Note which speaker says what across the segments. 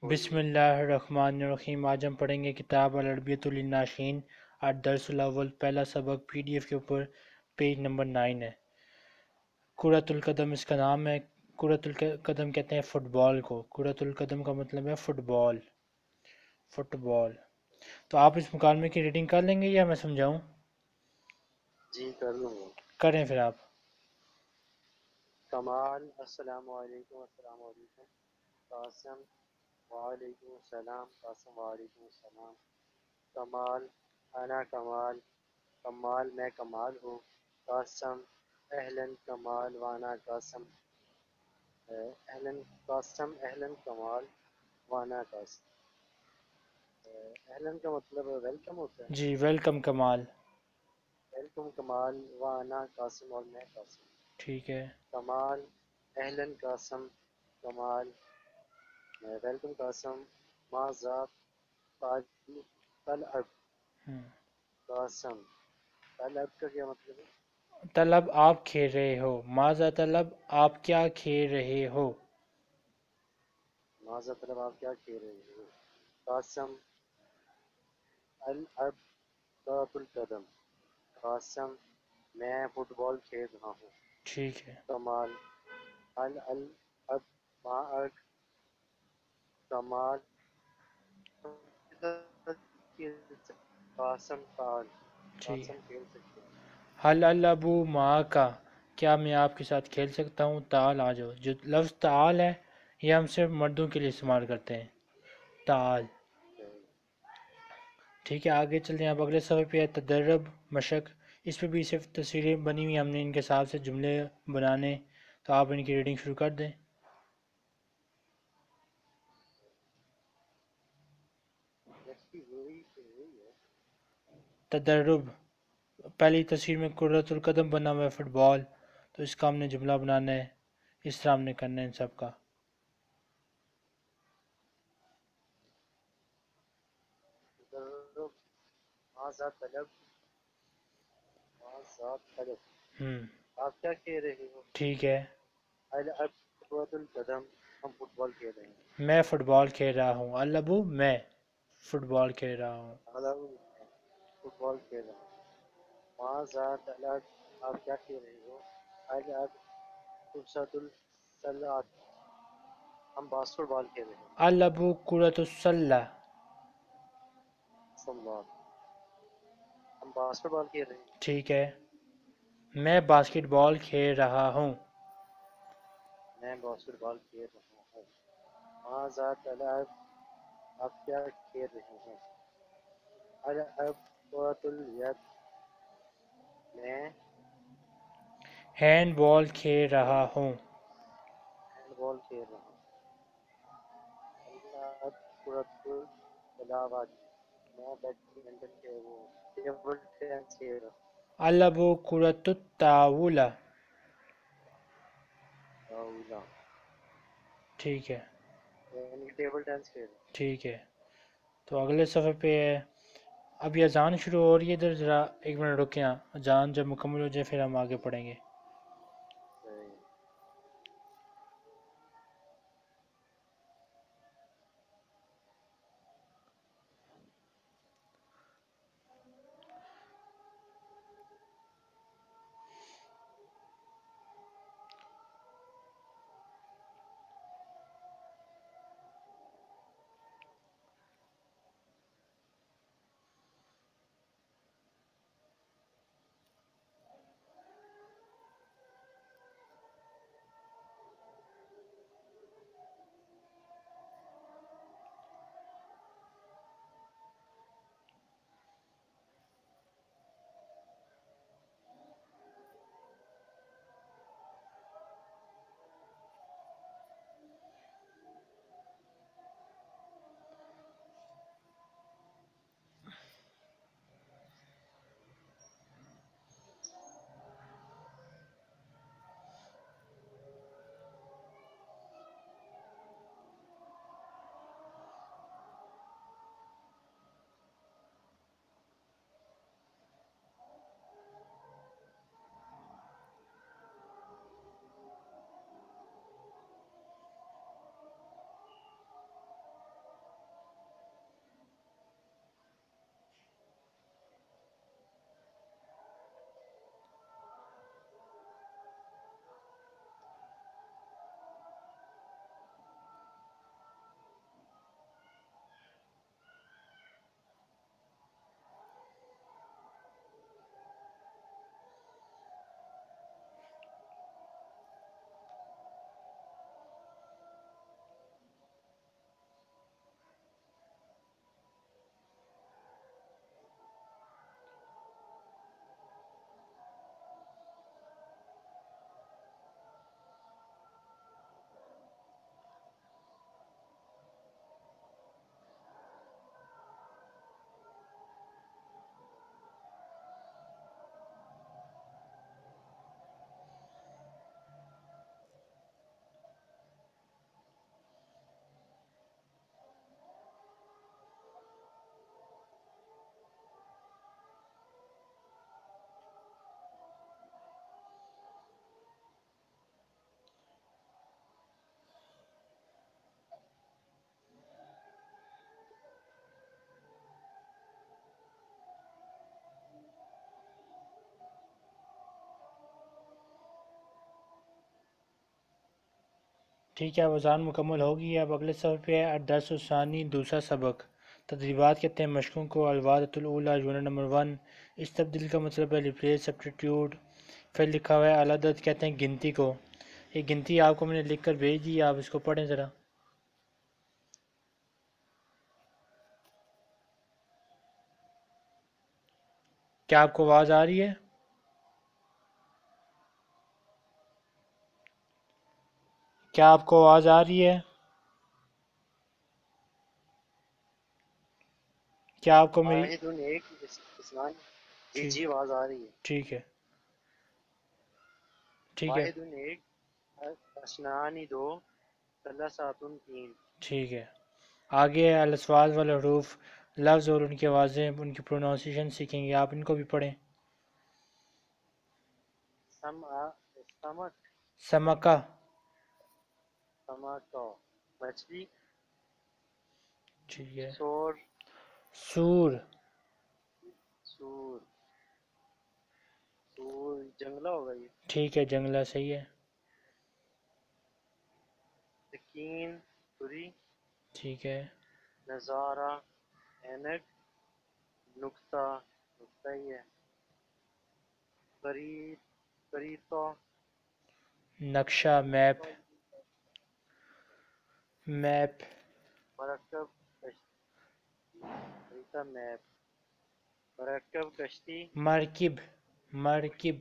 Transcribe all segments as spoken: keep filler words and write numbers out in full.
Speaker 1: بسم اللہ الرحمن الرحیم۔ آج ہم پڑھیں گے کتاب العربیۃ للناشئین الدرس الاول، پہلا سبق پی ڈی ایف کے اوپر پیج نمبر نائن ہے۔ کرۃ القدم اس کا نام ہے۔ کرۃ القدم کہتے ہیں فٹ بال کو۔ کرۃ القدم کا مطلب ہے فٹ بال، فٹ بال۔ تو آپ اس مکالمے کی ریڈنگ کر لیں گے یا میں سمجھاؤں؟
Speaker 2: جی کر لوں گا۔
Speaker 1: کریں پھر آپ۔
Speaker 2: کمال السلام علیکم۔ السلام علیکم۔ قاسم وعلیکم السلام۔ قاسم وعلیکم السلام۔ کمال انا کمال۔ کمال میں کمال ہوں۔ قاسم اہلاً کمال وانا قاسم۔ اہلاً قاسم اہلاً کمال وانا قاسم۔ اہلاً کا مطلب ویلکم ہوتا ہے۔
Speaker 1: جی ویلکم کمال۔
Speaker 2: ویلکم کمال وانا قاسم اور میں قاسم۔
Speaker 1: ٹھیک ہے۔
Speaker 2: کمال اہلاً قاسم کمال ویلکم قاسم ماذا طلب
Speaker 1: ہم۔
Speaker 2: قاسم۔ طلب کا کیا مطلب ہے؟
Speaker 1: طلب آپ کھیل رہے ہو۔ ماذا طلب آپ کیا کھیل رہے ہو۔
Speaker 2: ماذا طلب آپ کیا کھیل رہے ہو۔ قاسم العب کرۃ القدم۔ قاسم میں فٹ بال کھیل رہا ہوں۔
Speaker 1: ٹھیک ہے۔
Speaker 2: کمال هل العب معك کمال قاسم تعال۔
Speaker 1: ٹھیک ہے۔
Speaker 2: قاسم کھیل سکتے ہیں۔
Speaker 1: حل العب معک، کیا میں آپ کے ساتھ کھیل سکتا ہوں؟ تعال آ جاؤ۔ جو لفظ تعال ہے یہ ہم صرف مردوں کے لیے استعمال کرتے ہیں، تعال۔ ٹھیک ہے، آگے چلتے ہیں۔ اب اگلے صفحے پہ ہے تدرب مشق۔ اس پہ بھی صرف تصویریں بنی ہوئی، ہم نے ان کے حساب سے جملے بنانے، تو آپ ان کی ریڈنگ شروع کر دیں۔ تدرب، پہلی تصویر میں کرۃ القدم بنا ہوا ہے، فٹ بال، تو اس کا ہم نے جملہ بنانا ہے، اس طرح ہم نے کرنا ہے ان سب کا۔
Speaker 2: ماذا طلب ماذا طلب
Speaker 1: ہم
Speaker 2: آپ کیا کہہ رہے ہو۔
Speaker 1: ٹھیک ہے۔
Speaker 2: العب کرۃ القدم ہم فٹ بال کھیل رہے ہیں۔
Speaker 1: میں فٹ بال کھیل رہا ہوں۔ العب میں فٹ بال کھیل رہا ہوں۔
Speaker 2: العب فٹ بال کھیل رہا ہوں۔ ماذا طلب آپ کیا کہہ رہے ہو۔ العب کرۃ السلہ ہم باسکٹ بال کھیل رہے ہیں۔
Speaker 1: العب کرۃ السلہ،
Speaker 2: اللہ ہم باسکٹ بال کھیل رہے ہیں۔
Speaker 1: ٹھیک ہے۔ میں باسکٹ بال کھیل رہا ہوں۔
Speaker 2: میں باسکٹ بال کھیل رہا ہوں۔ ماذا طلب آپ کیا کھیل رہے ہیں۔ العب کرۃ الید میں
Speaker 1: ہینڈ بال کھیل رہا ہوں۔
Speaker 2: ہینڈ بال کھیل رہا ہوں۔ العب کرۃ الطاولہ میں بیڈمنٹن کھیل رہا ہوں۔ ٹیبل ٹینس کھیل رہا ہوں۔
Speaker 1: العب کرۃ الطاولہ،
Speaker 2: طاولہ
Speaker 1: ٹھیک ہے۔
Speaker 2: یعنی ٹیبل ٹینس کھیل رہا ہوں۔
Speaker 1: ٹھیک ہے، تو اگلے صفحے پہ ہے، اب یہ اذان شروع ہو رہی ہے، ادھر ذرا ایک منٹ رکیں، اذان جب مکمل ہو جائے پھر ہم آگے پڑھیں گے۔
Speaker 2: صحیح۔
Speaker 1: ٹھیک ہے، وضاحت مکمل ہوگی. اب اگلے صفحے پہ ہے الدرس الثانی، دوسرا سبق. تدریبات کہتے ہیں مشقوں کو. الوادۃ الاولیٰ، یونٹ نمبر ون. اس تبدیل کا مطلب ہے ریپلیس، سبسٹیٹیوٹ. پھر لکھا ہوا ہے العدد، کہتے ہیں گنتی کو. یہ گنتی آپ کو میں نے لکھ کر بھیج دی، آپ اس کو پڑھیں ذرا. کیا آپ کو آواز آ رہی ہے؟ کیا آپ کو آواز آ رہی ہے؟ کیا آپ کو میری؟
Speaker 2: واحد ایک اسنان. جی
Speaker 1: ٹھیک
Speaker 2: جی آواز آ رہی ہے.
Speaker 1: ٹھیک ہے ٹھیک ہے
Speaker 2: واحد ایک، اسنانی دو، ثلاثات تین.
Speaker 1: ٹھیک ہے. آگے ہے الاسواق والحروف، لفظ اور ان کی آوازیں، ان کی پروناؤنسیشن سیکھیں گے. آپ ان کو بھی پڑھیں.
Speaker 2: سمع، سمک،
Speaker 1: سمکہ.
Speaker 2: سمکا مچھلی.
Speaker 1: ٹھیک ہے.
Speaker 2: سور،
Speaker 1: سور.
Speaker 2: سور، سور جنگلہ ہوگا یہ.
Speaker 1: ٹھیک ہے، جنگلہ صحیح ہے.
Speaker 2: سکین چھری.
Speaker 1: ٹھیک ہے.
Speaker 2: نظارہ اینک. نقطہ، نقطہ ہی ہے. خرید، خریدتا.
Speaker 1: نقشہ، میپ. میپ.
Speaker 2: مرکب کشتی، خریدتا میپ. مرکب کشتی.
Speaker 1: مرکب. مرکب.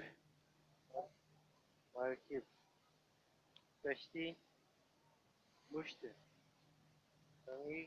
Speaker 2: مرکب کشتی. مشت، سنگی.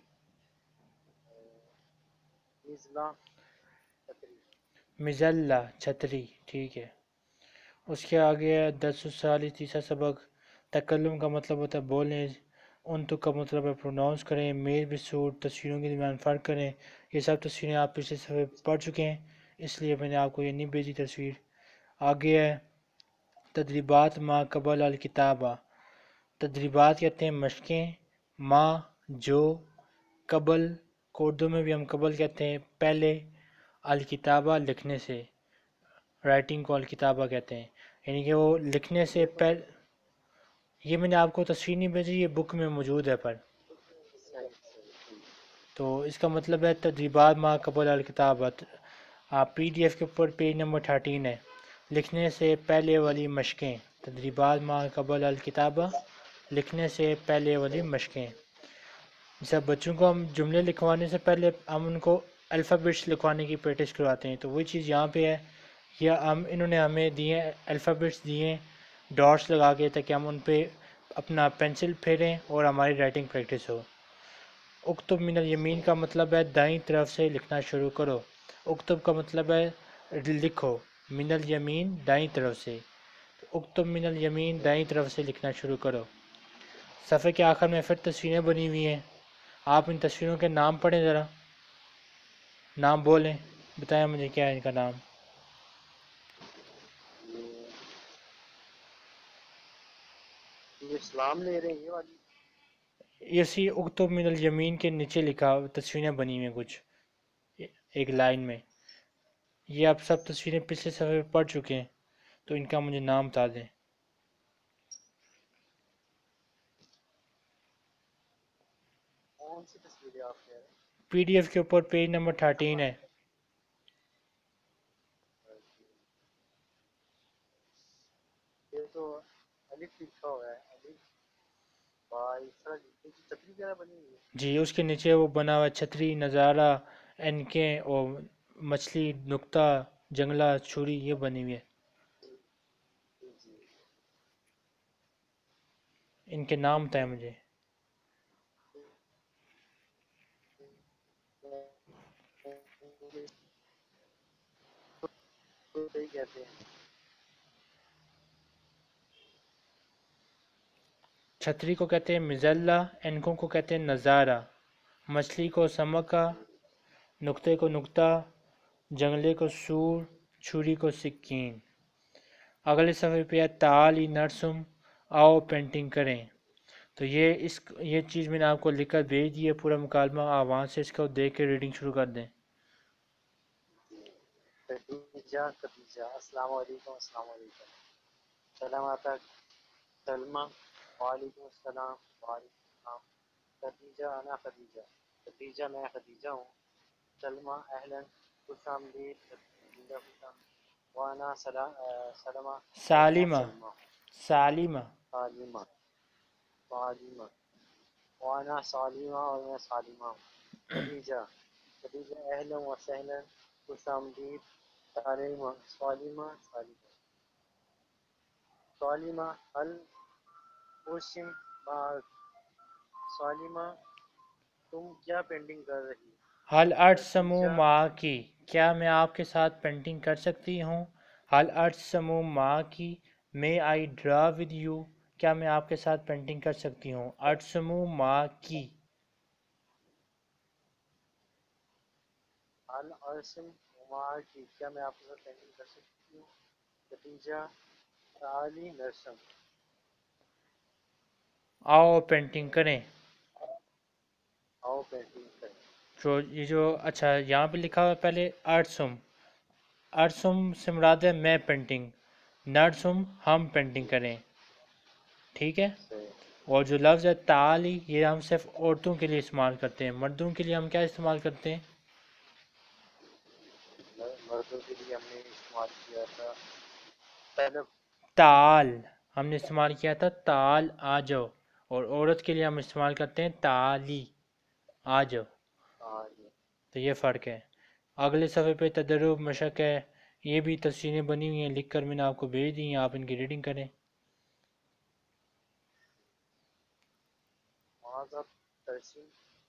Speaker 2: نزلہ چھتری.
Speaker 1: مظلہ، چھتری. ٹھیک ہے. اس کے آگے ہے درس الثالث، تیسرا سبق. تکلم کا مطلب ہوتا ہے بولیں. انطق کا مطلب ہے پروناؤنس کریں. میل بسور، تصویروں کے درمیان فرق کریں. یہ سب تصویریں آپ پچھلے صفحے پڑھ چکے ہیں، اس لیے میں نے آپ کو یہ نہیں بھیجی تصویر. آگے ہے تدریبات ما قبل الکتابہ. تدریبات کہتے ہیں مشقیں. ما، جو. قبل کو اردو میں بھی ہم قبل کہتے ہیں، پہلے. الکتابہ، لکھنے سے. رائٹنگ کو الکتابہ کہتے ہیں، یعنی کہ وہ لکھنے سے پہل. یہ میں نے آپ کو تصویر نہیں بھیجی، یہ بک میں موجود ہے پر.
Speaker 2: صحیح صحیح.
Speaker 1: تو اس کا مطلب ہے تدریبات ما قبل الکتابت. آپ پی ڈی ایف کے اوپر پیج نمبر تھرٹین ہے. لکھنے سے پہلے والی مشقیں. تدریبات ما قبل الکتابہ، لکھنے سے پہلے والی مشقیں. جیسے بچوں کو ہم جملے لکھوانے سے پہلے ہم ان کو الفابیٹس لکھوانے کی پریکٹس کرواتے ہیں، تو وہی چیز یہاں پہ ہے. یا ہم انہوں نے ہمیں دیے الفابیٹس دیے ڈاٹس لگا کے، تاکہ ہم ان پہ اپنا پینسل پھیریں اور ہماری رائٹنگ پریکٹس ہو. اکتب من الیمین کا مطلب ہے دائیں طرف سے لکھنا شروع کرو. اکتب کا مطلب ہے لکھو. من الیمین، دائیں طرف سے. اکتب من الیمین، دائیں طرف سے لکھنا شروع کرو. صفحے کے آخر میں پھر تصویریں بنی ہوئی ہیں. آپ ان تصویروں کے نام پڑھیں ذرا. نام بولیں، بتائیں مجھے کیا ہے ان کا نام.
Speaker 2: یہ اسلام لے رہے ہیں یہ والی.
Speaker 1: اسی اکتب من الیمین کے نیچے لکھا تصویریں بنی ہوئی ہیں کچھ ایک لائن میں. یہ آپ سب تصویریں پچھلے صفحے پہ پڑھ چکے ہیں، تو ان کا مجھے نام بتا دیں.
Speaker 2: کون سی تصویریں آپ کہہ رہے ہیں؟
Speaker 1: پی ڈی ایف کے اوپر پیج نمبر تھرٹین ہے.
Speaker 2: یہ تو الف لکھا ہوا ہے. الف با، اس طرح لکھی چھتری وغیرہ بنی ہوئی ہے.
Speaker 1: جی، اس کے نیچے وہ بنا ہوا ہے چھتری، نظارہ، اینکیں اور مچھلی، نقطہ، جنگلہ، چھری، یہ بنی ہوئی ہے.
Speaker 2: جی جی.
Speaker 1: ان کے نام بتائیں مجھے.
Speaker 2: تو صحیح کہتے ہیں.
Speaker 1: چھتری کو کہتے ہیں مظلہ، اینکوں کو کہتے ہیں نظارہ، مچھلی کو سمکہ، نقطے کو نقطہ، جنگلے کو سور، چھری کو سکین. اگلے صفحے پہ ہے تعالی نرسم، آؤ پینٹنگ کریں. تو یہ اس یہ چیز میں نے آپ کو لکھ کر بھیج دی ہے پورا مکالمہ. آپ وہاں سے اس کو دیکھ کے ریڈنگ شروع کر دیں.
Speaker 2: خدیجہ، خدیجہ. السلام علیکم. السلام علیکم. سلامات. سلمہ. وعلیکم السلام. وعلیکم السلام. خدیجہ انا خدیجہ. خدیجہ میں خدیجہ ہوں. سلمہ اہلاً خوش آمدید. خدیجہ خوش آمدید. وانا سلمہ اور میں
Speaker 1: سالمہ.
Speaker 2: سلمہ ہوں.
Speaker 1: سالمہ.
Speaker 2: سالمہ. سالمہ. وانا سالمہ اور میں سالمہ ہوں. خدیجہ. خدیجہ اہلاً و سہلاً خوش آمدید. سالمہ. سالمہ. سالمہ. سالمہ حل اوسم معک. سالمہ تم کیا پینٹنگ کر رہی؟
Speaker 1: حل ارسمو
Speaker 2: خدیجہ
Speaker 1: ماں کی، کیا میں آپ کے ساتھ پینٹنگ کر سکتی ہوں؟ حل ارسمو ماں کی، میں آئی ڈرا ود یو، کیا میں آپ کے ساتھ پینٹنگ کر سکتی ہوں؟ ارسمو ماں کی.
Speaker 2: حل ارسم معک کی، کیا میں آپ کے ساتھ پینٹنگ کر سکتی ہوں؟ خدیجہ تعالی نرسم.
Speaker 1: آؤ پینٹنگ کریں.
Speaker 2: آؤ پینٹنگ کریں.
Speaker 1: جو یہ جو اچھا یہاں پہ لکھا ہوا ہے پہلے ارسم. ارسم سے مراد ہے میں پینٹنگ، نرسم ہم پینٹنگ
Speaker 2: جی
Speaker 1: کریں. ٹھیک ہے.
Speaker 2: صحیح.
Speaker 1: اور جو لفظ ہے تعالی، یہ ہم صرف عورتوں کے لیے استعمال کرتے ہیں. مردوں کے لیے ہم کیا استعمال کرتے ہیں؟
Speaker 2: مردوں کے لیے ہم نے استعمال کیا تھا پہلے.
Speaker 1: تعال ہم نے استعمال کیا تھا تعال آ جاؤ، اور عورت کے لیے ہم استعمال کرتے ہیں تعالی آ جاؤ.
Speaker 2: ہاں جی.
Speaker 1: تو یہ فرق ہے. اگلے صفحے پہ تدرب مشق ہے، یہ بھی تصویریں بنی ہوئی ہیں، لکھ کر میں نے آپ کو بھیج دی ہیں، آپ ان کی ریڈنگ کریں.
Speaker 2: معذر ترسیم.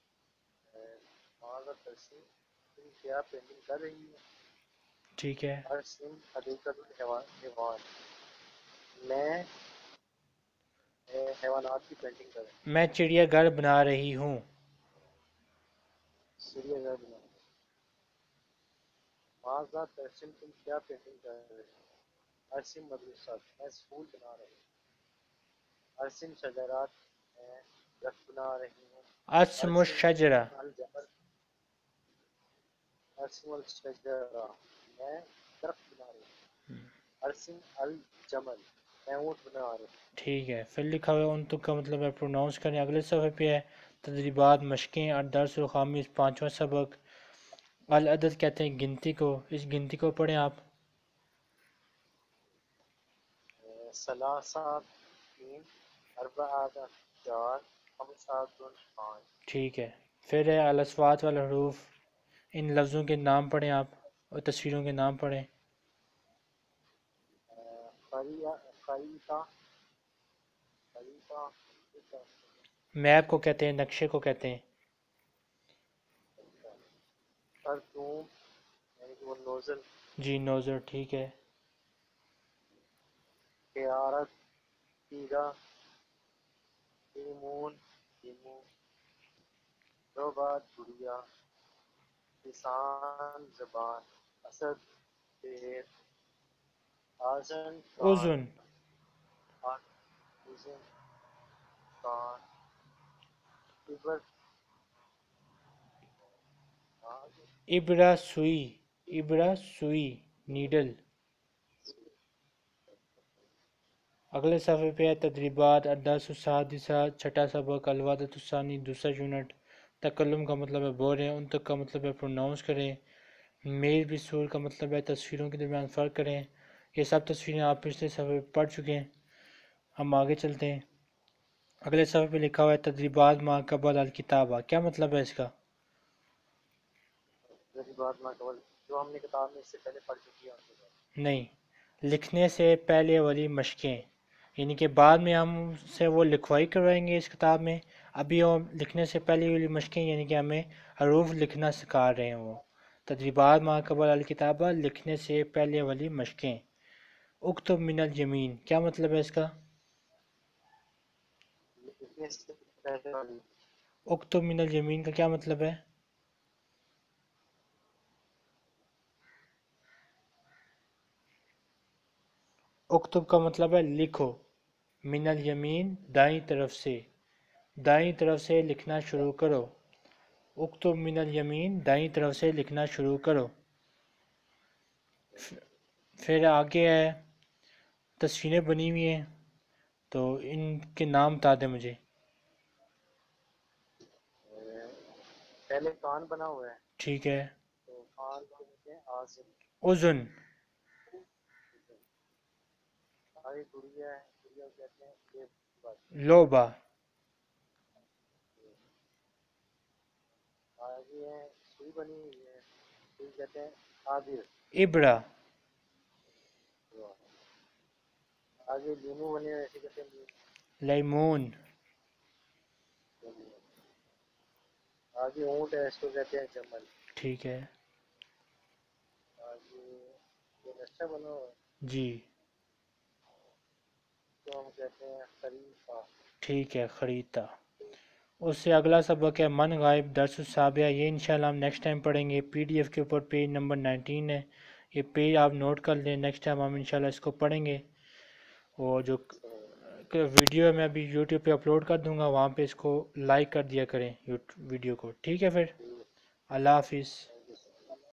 Speaker 2: معذر ترسیم تم کیا پینٹنگ کر رہی ہو؟
Speaker 1: ٹھیک ہے.
Speaker 2: ارسم حدیقۃ الحیوان. میں حیوانات کی پینٹنگ کر رہی ہوں.
Speaker 1: میں چڑیا گھر بنا رہی ہوں.
Speaker 2: سوریا گھر بنا. معذر ترسیم تم کیا پینٹنگ کر رہے ہو؟ ارسم مدرسات. میں اسکول بنا رہی ہوں. ارسم شجرات. میں درخت بنا رہی ہوں.
Speaker 1: اسم
Speaker 2: ارسم
Speaker 1: الشجرہ.
Speaker 2: الجبل. ارسم الشجرہ. میں درخت بنا رہی ہوں. ارسم الجمل. میں اونٹ بنا رہی ہوں.
Speaker 1: ٹھیک ہے. پھر لکھا ہوا ہے ان تک کا مطلب ہے پروناؤنس کریں. اگلے صفحے پہ ہے تدریبات مشقیں اور درس الخامس، پانچواں سبق. العدد کہتے ہیں گنتی کو، اس گنتی کو پڑھیں آپ.
Speaker 2: ثلاثہ تین، اربعہ چار، خمسہ پانچ.
Speaker 1: ٹھیک ہے. پھر ہے الاصوات والحروف، ان لفظوں کے نام پڑھیں آپ اور تصویروں کے نام پڑھیں.
Speaker 2: خریطہ. خریطہ.
Speaker 1: میپ کو کہتے ہیں، نقشے کو کہتے ہیں.
Speaker 2: خرطوم یعنی کہ وہ نوزل.
Speaker 1: جی نوزر. ٹھیک ہے.
Speaker 2: خیارت. تیرہ. لیمون. لیمون. روبات گڑیا. لسان زبان. اسد شیر. آذن کان.
Speaker 1: اذن.
Speaker 2: اذن کان. عبر.
Speaker 1: ابرہ سوئی. ابرہ سوئی نیڈل. اگلے صفحے پہ ہے تدریبات الدرس السادسہ، چھٹا سبق. الوحدۃ الثانی، دوسرا یونٹ. تکلم کا مطلب ہے بول رہے ہیں، ان تک کا مطلب ہے پروناؤنس کریں. میل بسور کا مطلب ہے تصویروں کے درمیان فرق کریں. یہ سب تصویریں آپ پچھلے صفحے پہ پڑھ چکے ہیں. ہم آگے چلتے ہیں. اگلے صفحے پہ لکھا ہوا ہے تدریبات ما قبل الکتابہ، کیا مطلب ہے اس کا؟
Speaker 2: تدریبات ما قبل، جو ہم نے کتاب میں اس سے پہلے پڑھ چکی ہے.
Speaker 1: نہیں، لکھنے سے پہلے والی مشقیں، یعنی کہ بعد میں ہم سے وہ لکھوائی کروائیں گے اس کتاب میں. ابھی وہ لکھنے سے پہلے والی مشقیں یعنی کہ ہمیں حروف لکھنا سکھا رہے ہیں. وہ تدریبات ما قبل الکتابہ، لکھنے سے پہلے والی مشقیں. اکتب من الیمین، کیا مطلب ہے اس کا؟
Speaker 2: لکھنے سے پہلے والی.
Speaker 1: اکتب من الیمین کا کیا مطلب ہے؟ اکتب کا مطلب ہے لکھو. من الیمین دائیں طرف سے، دائیں طرف سے لکھنا شروع کرو. اکتب من الیمین دائیں طرف سے لکھنا شروع کرو. پھر آگے ہے تصویریں بنی ہوئی ہیں. تو ان کے نام بتا دیں مجھے.
Speaker 2: پہلے کان بنا ہوا ہے
Speaker 1: ٹھیک ہے.
Speaker 2: تو کان کو کہتے ہیں آزم.
Speaker 1: اذن.
Speaker 2: آگے گڑیا ہے, گڑیا کو کہتے ہیں لیبر.
Speaker 1: لوبا.
Speaker 2: آگے ہے سوئی بنی ہوئی ہے, سوئی کہتے ہیں آبر.
Speaker 1: ابرا.
Speaker 2: آگے لیمو بنے ہوئے ایسے کہتے ہیں
Speaker 1: لیمون.
Speaker 2: لیمو. آگے اونٹ ہے, اس کو کہتے ہیں جمل.
Speaker 1: ٹھیک ہے.
Speaker 2: آگے یہ نقشہ بنا ہوا ہے,
Speaker 1: جی.
Speaker 2: تو ہم کہتے ہیں خلیفہ.
Speaker 1: ٹھیک ہے, خریدہ. اس سے اگلا سبق ہے من غائب درس السابعہ. یہ انشاءاللہ ہم نیکسٹ ٹائم پڑھیں گے. پی ڈی ایف کے اوپر پیج نمبر نائنٹین ہے, یہ پیج آپ نوٹ کر لیں. نیکسٹ ٹائم ہم انشاءاللہ اس کو پڑھیں گے. اور جو ویڈیو میں ابھی یوٹیوب پہ اپلوڈ کر دوں گا, وہاں پہ اس کو لائک کر دیا کریں ویڈیو کو. ٹھیک ہے, پھر اللہ حافظ.